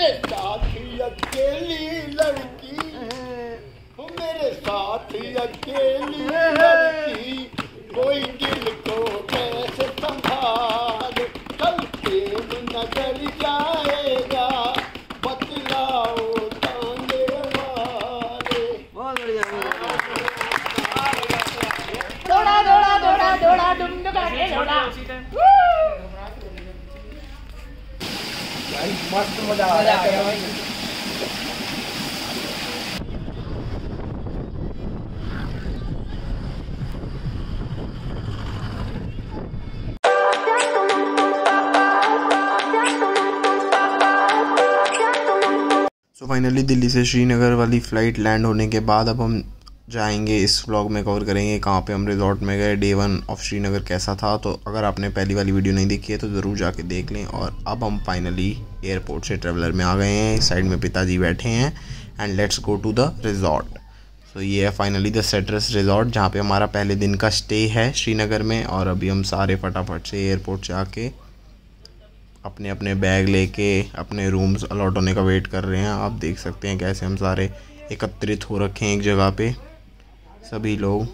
मेरे साथ अकेली लड़की, मेरे साथ अकेली लड़की, कोई दिल को कैसे संभाले, कल प्रेम नजर जाएगा, बतलाओ ताने वाले। बहुत बढ़िया। दौड़ा दौड़ा दौड़ा दौड़ा डुमडुमा के दौड़ा। मस्त मजा आ रहा है भाई। सो फाइनली दिल्ली से श्रीनगर वाली फ़्लाइट लैंड होने के बाद अब हम जाएंगे, इस व्लॉग में कवर करेंगे कहाँ पे हम रिजॉर्ट में गए, डे 1 ऑफ श्रीनगर कैसा था। तो अगर आपने पहली वाली वीडियो नहीं देखी है तो ज़रूर जाके देख लें। और अब हम फाइनली एयरपोर्ट से ट्रेवलर में आ गए हैं, इस साइड में पिताजी बैठे हैं and let's go to the resort. So ये है फाइनली द सेट्रस रिजॉर्ट, जहाँ पे हमारा पहले दिन का स्टे है श्रीनगर में। और अभी हम सारे फटाफट से एयरपोर्ट से आके अपने अपने बैग लेके अपने रूम्स अलॉट होने का वेट कर रहे हैं। आप देख सकते हैं कैसे हम सारे एकत्रित हो रखे हैं एक जगह पे सभी लोग,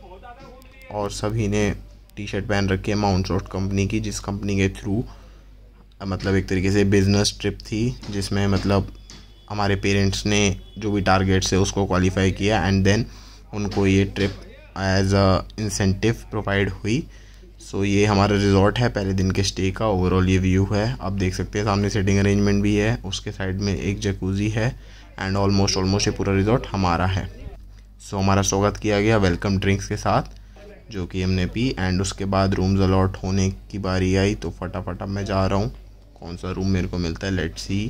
और सभी ने टी शर्ट पहन रखी है माउंट रोड कंपनी की, जिस कंपनी के थ्रू मतलब एक तरीके से बिज़नेस ट्रिप थी, जिसमें मतलब हमारे पेरेंट्स ने जो भी टारगेट्स है उसको क्वालिफाई किया एंड देन उनको ये trip as a incentive provide हुई। सो ये हमारा रिजॉर्ट है पहले दिन के स्टे का। ओवरऑल ये व्यू है, आप देख सकते हैं सामने सिटिंग अरेंजमेंट भी है, उसके साइड में एक जकूज़ी है एंड ऑलमोस्ट ये पूरा रिजॉर्ट हमारा है। सो हमारा स्वागत किया गया वेलकम ड्रिंक्स के साथ जो कि हमने पी एंड उसके बाद रूम्स अलॉट होने की बारी आई। तो फटाफट अब मैं जा रहा हूँ, कौन सा रूम मेरे को मिलता है लेट्स सी।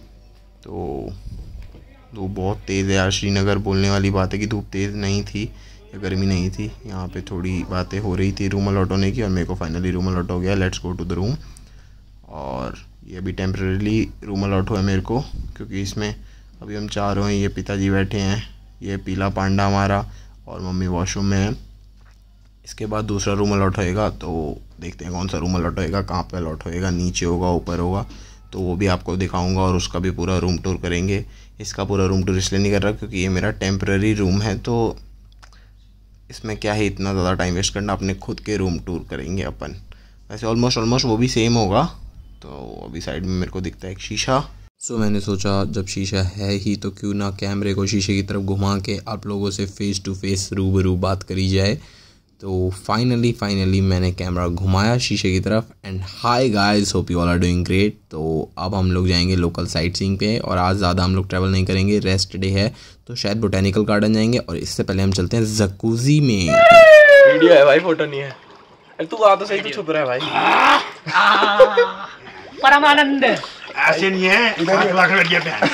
तो धूप बहुत तेज़ है यार, श्रीनगर बोलने वाली बात है कि धूप तेज़ नहीं थी या गर्मी नहीं थी, यहाँ पे थोड़ी बातें हो रही थी रूम अलॉट होने की और मेरे को फाइनली रूम अलॉट हो गया। Let's go to the room. और ये अभी टेम्परेरीली रूम अलॉट हुआ है मेरे को, क्योंकि इसमें अभी हम चारों हैं, ये पिताजी बैठे हैं, ये पीला पांडा हमारा और मम्मी वॉशरूम में है। इसके बाद दूसरा रूम अलॉट होएगा, तो देखते हैं कौन सा रूम अलॉट होएगा, कहाँ पे अलॉट होएगा, नीचे होगा ऊपर होगा, तो वो भी आपको दिखाऊंगा और उसका भी पूरा रूम टूर करेंगे। इसका पूरा रूम टूर इसलिए नहीं कर रहा क्योंकि ये मेरा टेम्परेरी रूम है, तो इसमें क्या है इतना ज़्यादा टाइम वेस्ट करना, अपने खुद के रूम टूर करेंगे अपन। वैसे ऑलमोस्ट वो भी सेम होगा। तो अभी साइड में मेरे को दिखता है एक शीशा। सो मैंने सोचा जब शीशा है ही तो क्यों ना कैमरे को शीशे की तरफ घुमा के आप लोगों से फेस टू फेस रूबरू बात करी जाए। तो फाइनली मैंने कैमरा घुमाया शीशे की तरफ and hi guys, hope you all are doing great. तो अब हम लोग जाएंगे लोकल साइट सीइंग पे और आज ज़्यादा हम लोग ट्रैवल नहीं करेंगे, रेस्ट डे है, तो शायद बोटेनिकल गार्डन जाएंगे और इससे पहले हम चलते हैं जकूज़ी में। वीडियो है भाई, फोटो नहीं है। अरे तू आ तो सही, तो छुप रहा है भाई। परमानंद ऐसे नहीं है, इधर लाख लड़कियां पे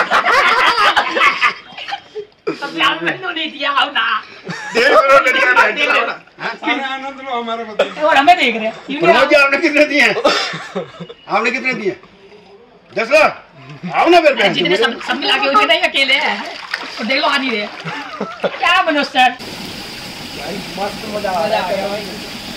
प्यार नहीं दिया आओ ना, 1.5 करोड़ लड़कियां पे आनंद लो हमारे बताइए। और हमें देख रहे हैं। प्रमोद जी आपने कितने दिए हैं? आपने कितने दिए? 10 लाख। आओ ना फिर जितने सब मिला के उतने ही अकेले हैं और देख लो आ नहीं रहे। क्या मनोज सर, मस्त मजा आ रहा है भाई।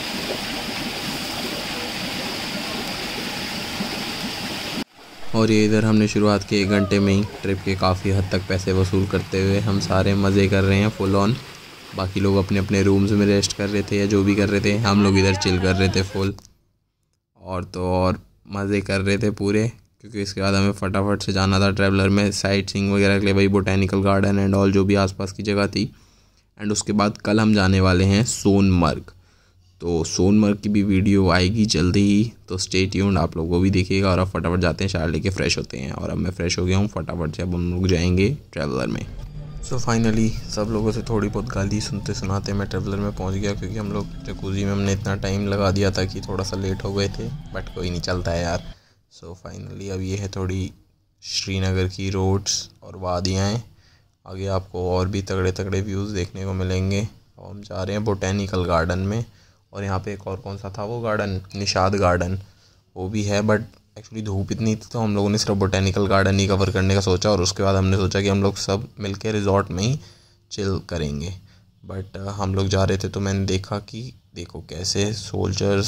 और ये इधर हमने शुरुआत की 1 घंटे में ही ट्रिप के काफ़ी हद तक पैसे वसूल करते हुए हम सारे मज़े कर रहे हैं फुल ऑन। बाकी लोग अपने अपने रूम्स में रेस्ट कर रहे थे या जो भी कर रहे थे, हम लोग इधर चिल कर रहे थे फुल, और तो और मज़े कर रहे थे पूरे, क्योंकि इसके बाद हमें फटाफट से जाना था ट्रैवलर में साइट सीइंग वगैरह के लिए, भाई बोटेनिकल गार्डन एंड ऑल जो भी आसपास की जगह थी। एंड उसके बाद कल हम जाने वाले हैं सोनमर्ग, तो सोनमर्ग की भी वीडियो आएगी जल्दी ही, तो स्टे ट्यून्ड, आप लोगों को भी देखिएगा। और अब फटाफट जाते हैं, शार लेके फ्रेश होते हैं। और अब मैं फ्रेश हो गया हूँ, फटाफट से अब हम लोग जाएंगे ट्रैवलर में। सो फाइनली सब लोगों से थोड़ी बहुत गाली सुनते सुनाते मैं ट्रैवलर में पहुँच गया, क्योंकि हम लोग जकूज़ी में हमने इतना टाइम लगा दिया था कि थोड़ा सा लेट हो गए थे, बट कोई नहीं, चलता है यार। सो फाइनली अब ये है थोड़ी श्रीनगर की रोड्स और वादियाँ हैं, आगे आपको और भी तगड़े तगड़े व्यूज़ देखने को मिलेंगे। और हम जा रहे हैं बोटेनिकल गार्डन में, और यहाँ पे एक और कौन सा था वो गार्डन, निषाद गार्डन, वो भी है, बट एक्चुअली धूप इतनी थी तो हम लोगों ने सिर्फ बोटेनिकल गार्डन ही कवर करने का सोचा। और उसके बाद हमने सोचा कि हम लोग सब मिलके रिजॉर्ट में ही चिल करेंगे। बट हम लोग जा रहे थे तो मैंने देखा कि देखो कैसे सोल्जर्स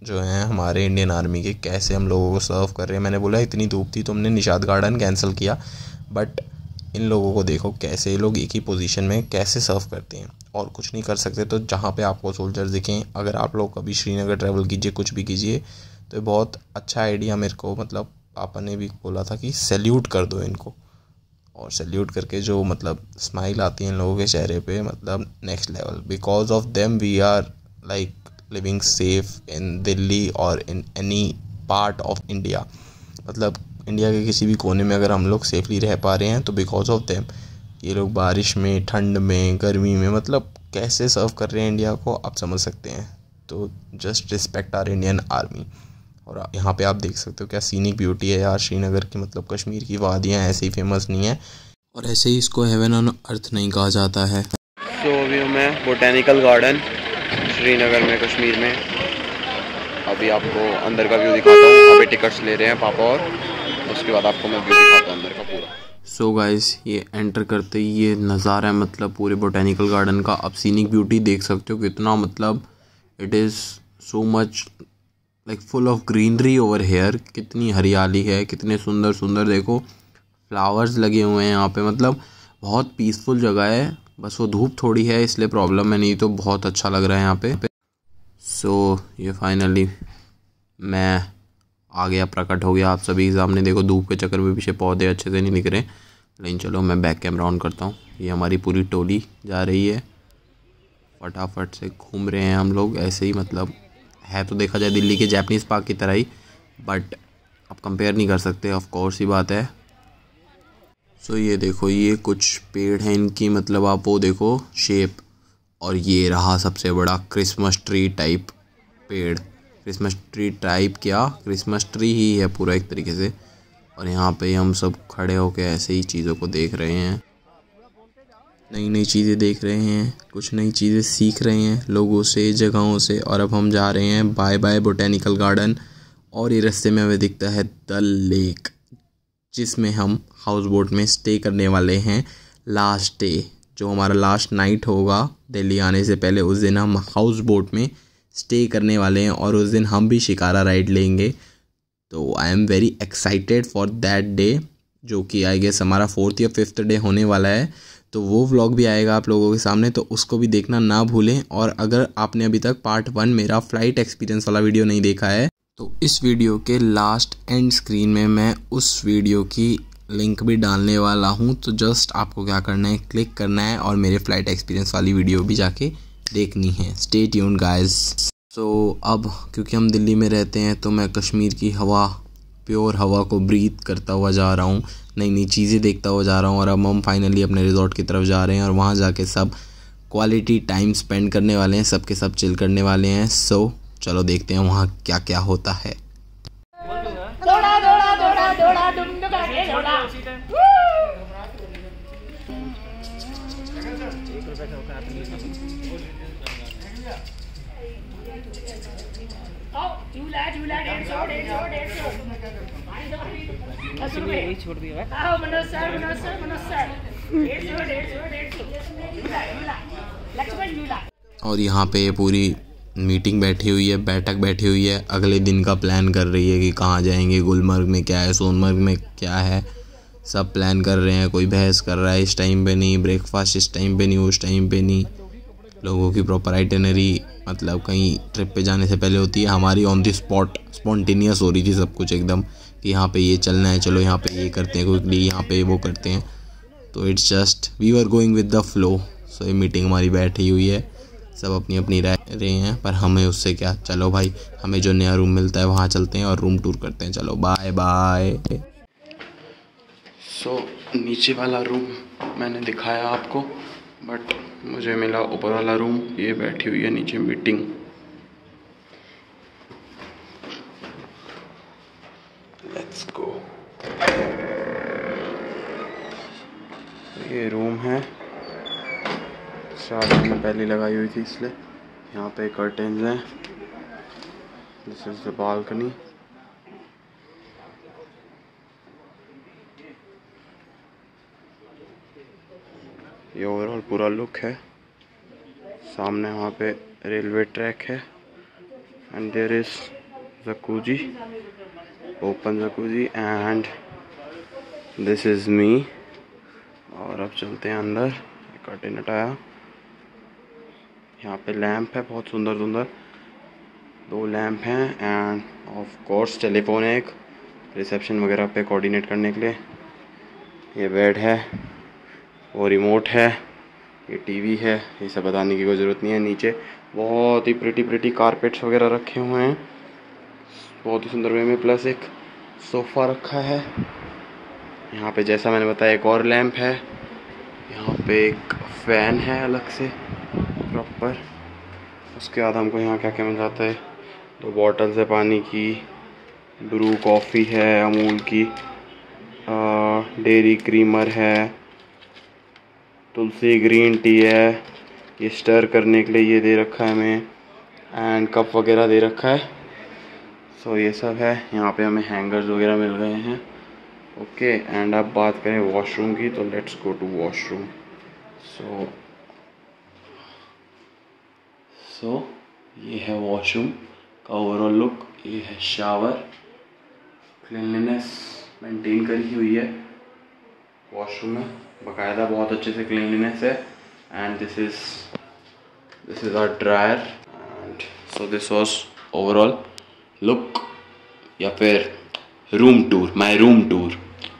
जो हैं हमारे इंडियन आर्मी के, कैसे हम लोगों को सर्व कर रहे हैं। मैंने बोला इतनी धूप थी तो हमने निशात गार्डन कैंसिल किया, बट इन लोगों को देखो कैसे ये लोग एक ही पोजीशन में कैसे सर्व करते हैं, और कुछ नहीं कर सकते। तो जहाँ पे आपको सोल्जर्स दिखें, अगर आप लोग कभी श्रीनगर ट्रैवल कीजिए, कुछ भी कीजिए, तो बहुत अच्छा आइडिया मेरे को, मतलब पापा ने भी बोला था कि सैल्यूट कर दो इनको, और सैल्यूट करके जो मतलब स्माइल आती है इन लोगों के चेहरे पे, मतलब next level. Because of them we are like living safe in Delhi और in any part of India. मतलब इंडिया के किसी भी कोने में अगर हम लोग सेफली रह पा रहे हैं तो बिकॉज ऑफ देम। ये लोग बारिश में, ठंड में, गर्मी में, मतलब कैसे सर्व कर रहे हैं इंडिया को, आप समझ सकते हैं। तो just respect our Indian army. और यहाँ पे आप देख सकते हो क्या सीनिक ब्यूटी है यार श्रीनगर की। मतलब कश्मीर की वादियाँ ऐसे ही फेमस नहीं है, और ऐसे ही इसको हेवन ऑन अर्थ नहीं कहा जाता है। तो अभी मैं बोटेनिकल गार्डन श्रीनगर में, कश्मीर में। अभी आपको अंदर का व्यू दिखाता हूँ। अभी टिकट्स ले रहे हैं पापा, और उसके बाद आपको मैं व्यू दिखाता हूँ अंदर का पूरा। सो गाइस, ये एंटर करते ही ये नज़ारा है मतलब पूरे बोटेनिकल गार्डन का। आप सीनिक ब्यूटी देख सकते हो कितना, मतलब it is so much like full of greenery over here. कितनी हरियाली है, कितने सुंदर सुंदर देखो फ्लावर्स लगे हुए हैं यहाँ पे। मतलब बहुत पीसफुल जगह है, बस वो धूप थोड़ी है इसलिए प्रॉब्लम है, नहीं तो बहुत अच्छा लग रहा है यहाँ पे। सो ये फाइनली मैं आ गया, प्रकट हो गया आप सभी के सामने। देखो धूप के चक्कर में पीछे पौधे अच्छे से नहीं दिख रहे, लेकिन चलो मैं बैक कैमरा ऑन करता हूँ। ये हमारी पूरी टोली जा रही है, फटाफट से घूम रहे हैं हम लोग ऐसे ही। मतलब है तो देखा जाए दिल्ली के जापानीज़ पार्क की तरह ही, बट आप कंपेयर नहीं कर सकते, ऑफ कोर्स ही बात है। सो ये देखो, ये कुछ पेड़ हैं इनकी, मतलब आप वो देखो शेप। और ये रहा सबसे बड़ा क्रिसमस ट्री टाइप पेड़। क्रिसमस ट्री टाइप क्या, क्रिसमस ट्री ही है पूरा एक तरीके से। और यहाँ पे हम सब खड़े होकर ऐसे ही चीज़ों को देख रहे हैं, नई नई चीज़ें देख रहे हैं, कुछ नई चीज़ें सीख रहे हैं लोगों से, जगहों से। और अब हम जा रहे हैं बाय बाय बोटेनिकल गार्डन, और ये रास्ते में हमें दिखता है डल लेक, जिसमें हम हाउस बोट में स्टे करने वाले हैं लास्ट डे। जो हमारा लास्ट नाइट होगा दिल्ली आने से पहले, उस दिन हम हाउस बोट में स्टे करने वाले हैं, और उस दिन हम भी शिकारा राइड लेंगे। तो I am very excited for that day, जो कि आई गेस हमारा 4th या 5th डे होने वाला है। तो वो व्लॉग भी आएगा आप लोगों के सामने, तो उसको भी देखना ना भूलें। और अगर आपने अभी तक पार्ट 1 मेरा फ़्लाइट एक्सपीरियंस वाला वीडियो नहीं देखा है, तो इस वीडियो के लास्ट एंड स्क्रीन में मैं उस वीडियो की लिंक भी डालने वाला हूँ। तो जस्ट आपको क्या करना है, क्लिक करना है और मेरे फ़्लाइट एक्सपीरियंस वाली वीडियो भी जाके देखनी है। Stay tuned guys. सो अब क्योंकि हम दिल्ली में रहते हैं, तो मैं कश्मीर की हवा, प्योर हवा को ब्रीथ करता हुआ जा रहा हूँ, नई नई चीज़ें देखता हुआ जा रहा हूँ। और अब हम फाइनली अपने रिजॉर्ट की तरफ जा रहे हैं, और वहाँ जाके सब क्वालिटी टाइम स्पेंड करने वाले हैं, सब के सब चिल करने वाले हैं। सो चलो देखते हैं वहाँ क्या क्या होता है। दौड़ा दौड़ा दौड़ा दौड़ा दुम करके दौड़ा। झूला झूला 150 छोड़ दिया। आओ मनोज सर 150 लक्ष्मण झूला। और यहाँ पे पूरी मीटिंग बैठी हुई है, बैठक बैठी हुई है, अगले दिन का प्लान कर रही है कि कहाँ जाएंगे, गुलमर्ग में क्या है, सोनमर्ग में क्या है, सब प्लान कर रहे हैं। कोई बहस कर रहा है इस टाइम पे नहीं, ब्रेकफास्ट इस टाइम पे नहीं, उस टाइम पे नहीं। लोगों की प्रॉपर आइटिनरी मतलब कहीं ट्रिप पे जाने से पहले होती है, हमारी ऑन द स्पॉट स्पॉन्टेनियस हो रही थी सब कुछ एकदम, कि यहाँ पे ये चलना है, चलो यहाँ पे ये करते हैं क्विकली, यहाँ पे वो करते हैं। तो it's just we are going with the flow. So ये मीटिंग हमारी बैठी हुई है, सब अपनी अपनी रह रहे हैं, पर हमें उससे क्या, चलो भाई हमें जो नया रूम मिलता है वहाँ चलते हैं और रूम टूर करते हैं। चलो बाय बाय। सो नीचे वाला रूम मैंने दिखाया आपको, बट मुझे मिला ऊपर वाला रूम। ये बैठी हुई है नीचे मीटिंग। Let's go. ये रूम है, चार मैंने पहले लगाई हुई थी इसलिए। यहाँ पे कर्टेन्स हैं, दिस इज द बालकनी। ये ओवरऑल पूरा लुक है। सामने वहाँ पे रेलवे ट्रैक है, and there is jacuzzi, open jacuzzi and this is me. और अब चलते हैं अंदर। कर्टेन हटाया। यहाँ पे लैंप है बहुत सुंदर सुंदर, 2 लैंप हैं एंड ऑफ कोर्स टेलीफोन है एक, रिसेप्शन वगैरह पे कोऑर्डिनेट करने के लिए। ये बेड है, वो रिमोट है, ये टीवी है, ये सब बताने की कोई ज़रूरत नहीं है। नीचे बहुत ही प्रिटी कारपेट्स वगैरह रखे हुए हैं बहुत ही सुंदर वे में, प्लस एक सोफ़ा रखा है। यहाँ पे जैसा मैंने बताया एक और लैंप है। यहाँ पे एक फ़ैन है अलग से प्रॉपर। उसके बाद हमको यहाँ क्या क्या मिल जाता है, 2 बॉटल्स है पानी की, ब्रू कॉफ़ी है अमूल की, डेयरी क्रीमर है, तुलसी ग्रीन टी है, ये स्टर करने के लिए ये दे रखा है हमें, एंड कप वगैरह दे रखा है। सो ये सब है। यहाँ पे हमें हैंगर्स वगैरह मिल गए हैं। ओके एंड अब बात करें वॉशरूम की, तो let's go to washroom. So ये है वॉशरूम का ओवरऑल लुक। ये है शावर, क्लीनलीनेस मेंटेन करी हुई है वॉशरूम में बाकायदा, बहुत अच्छे से क्लीनलीनेस है। And this is our dryer. And so this was overall look या फिर room tour, my room tour.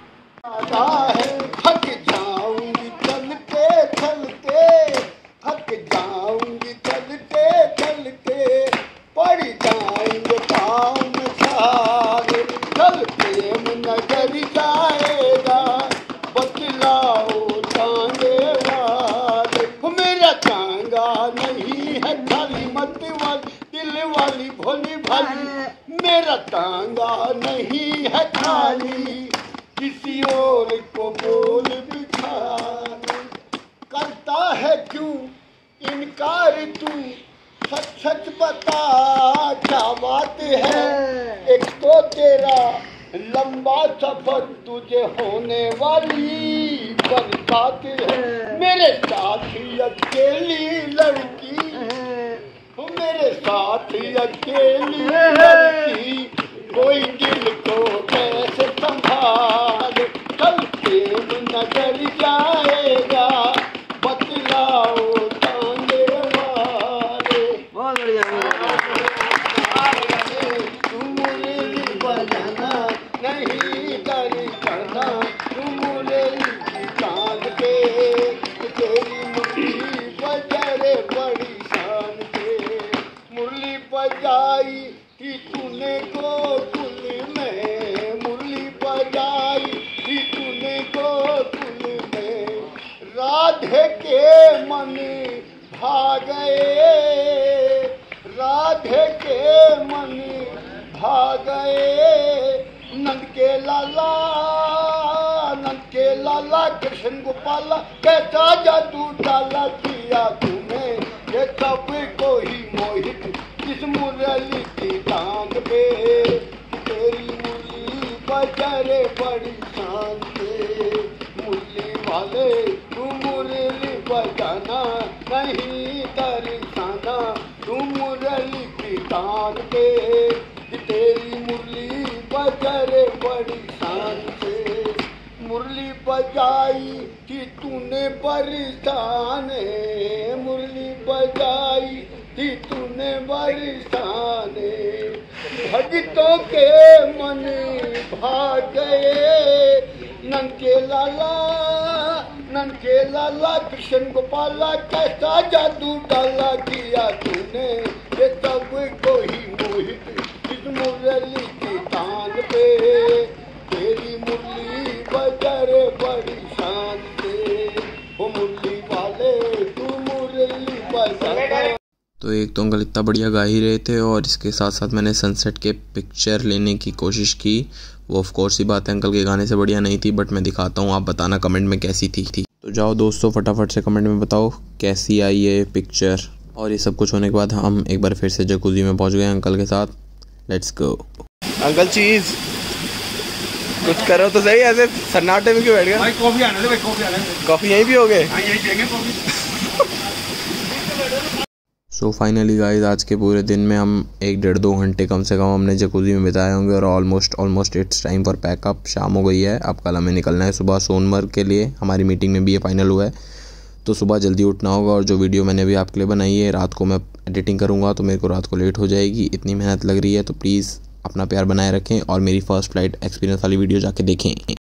थक जाऊंगी चलते चलते, थक जाऊंगी चलते चलते, पड़ जाएंगे पाँव में सारे, चलते में नजर जाएगा, बतलाओ टांगे वाले। मेरा टांगा नहीं है खाली मत वाली, दिल वाली भोली भाली, मेरा टांगा नहीं है खाली, किसी और को बोल बिछा। करता है क्यों इनकार तू, सच सच बता क्या बात है। एक तो तेरा लंबा सफर, तुझे होने वाली बरसात है। मेरे साथ अकेली लड़की, मेरे साथ अकेली लड़की, कोई दिल को कैसे संभाले, चलते नजर जाएगा, बतलाओ टांगे वाले। बहुत बढ़िया। तुम मुरली बजाना नहीं डर करना, तुम मुरली चांद पे, तेरी मुरली बजरे बड़ी शान पे। मुरली बजाई थी तूने गोकुल में, मुरली बजाई थी तूने गोकुल में, राधे के मन भा गए, राधे के मन भा गए। नंद के लाला कृष्ण गोपाला, कैसा जादू डाला किया तूने, ये सब को ही मोहित इस मुरली की टांग पे। तेरी मुरली बजरे बड़ी शान पे, मुरली वाले तू मुरली बजाना नहीं दर्शाना, तू मुरली की टांग पे। तेरी मुरली बजरे बड़ी शान से, मुरली बजाई कि तूने बरसाने, मुरली बजाई कि तूने बरसाने। भक्तों के मन भाग गए, नंद के लाला कृष्ण गोपाला, कैसा जादू डाला किया तूने, ये सब को ही मोहित इस मुरली की तान पे। तेरी मुरली बजरे बड़ी शान से, वो मुरली वाले तू मुरली बजाना। तो एक तो अंकल इतना बढ़िया गा ही रहे थे और इसके साथ साथ मैंने सनसेट के पिक्चर लेने की कोशिश की। वो ऑफ कोर्स ही बात है अंकल के गाने से बढ़िया नहीं थी, बट मैं दिखाता हूँ, आप बताना कमेंट में कैसी थी। तो जाओ दोस्तों फटाफट से कमेंट में बताओ कैसी आई ये पिक्चर। और ये सब कुछ होने के बाद हम एक बार फिर से जकूजी में पहुँच गए अंकल के साथ। Let's go. अंकल चीज कुछ करो तो सही, ऐसे सन्नाटे में क्यों बैठ गए? भाई कॉफी आने दे, भाई कॉफी आने दे। कॉफी यहीं पियोगे? हाँ यही पियेंगे coffee. So so finally guys आज के पूरे दिन में हम 1-1.5-2 घंटे कम से कम हमने जकूज़ी में बिताए होंगे और almost it's time for pack up. शाम हो गई है, अब कल हमें निकलना है सुबह सोनमर्ग के लिए। हमारी मीटिंग में भी ये फाइनल हुआ है, तो सुबह जल्दी उठना होगा। और जो वीडियो मैंने अभी आपके लिए बनाई है रात को मैं एडिटिंग करूँगा, तो मेरे को रात को लेट हो जाएगी, इतनी मेहनत लग रही है। तो प्लीज़ अपना प्यार बनाए रखें और मेरी फ़र्स्ट फ्लाइट एक्सपीरियंस वाली वीडियो जाके देखें।